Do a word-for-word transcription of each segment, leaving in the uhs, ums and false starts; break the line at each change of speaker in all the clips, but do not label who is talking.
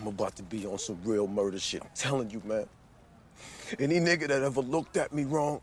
I'm about to be on some real murder shit. I'm telling you, man. Any nigga that ever looked at me wrong,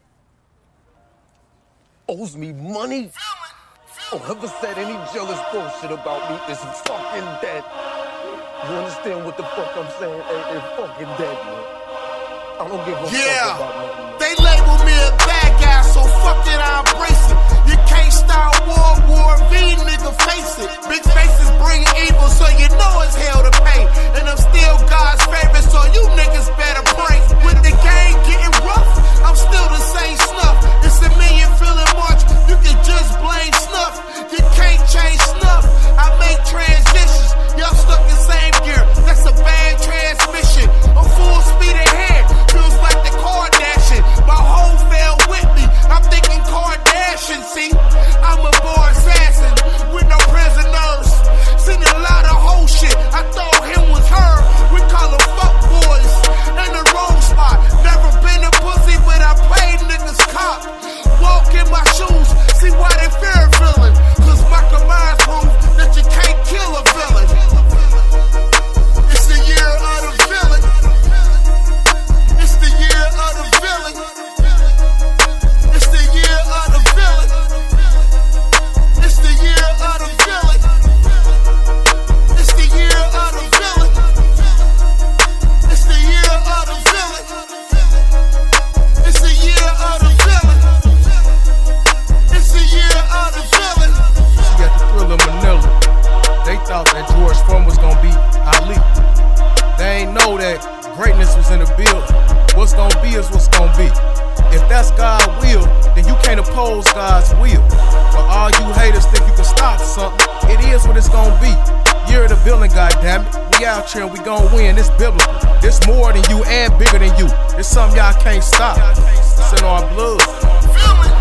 owes me money, or ever said any jealous bullshit about me is fucking dead. You understand what the fuck I'm saying? Hey, they're fucking dead, man. I don't give a
yeah.
fuck about nothing. Man.
They label me a bad guy, so fuck it, I embrace it. You can't start war, war V, nigga, face it. Big faces bring evil, so you know it's hell to pay. And I'm still God's favorite, so you niggas better pray. With the game getting rough, I'm still the same snuff. It's a million feeling March, you can just blame snuff. You can't change snuff, I make transitions. Y'all stuck in same gear, that's a bad transmission. I'm full speed ahead, feels like the Kardashian. My whole fell with me, I'm thinking Kardashian, see? I'm a born assassin with no prisoners. Seen a lot of whole shit, I thought him was her. We call them fuck boys in the wrong spot. Never been a pussy, but I played niggas cop. Walk in my shoes, see why they fear feeling. Cause Michael Myers proof that you can't kill a villain. It's the year of the villain. It's the year of the villain. It's the year of the villain. It's the year of the villain. It's the year of the villain. It's the year of the villain. It's the year of the villain. It's the year of the villain.
She got the Thriller Manila. They thought that George Foreman was gonna be Ali. They ain't know that greatness was in the building. What's gonna be is what's gonna be. If that's God's will, then you can't oppose God's will. But all you haters think you can stop something, it is what it's gonna be. You're the villain, goddammit. We out here and we gon' win. It's biblical. It's more than you and bigger than you. It's something y'all can't stop. It's in our blood.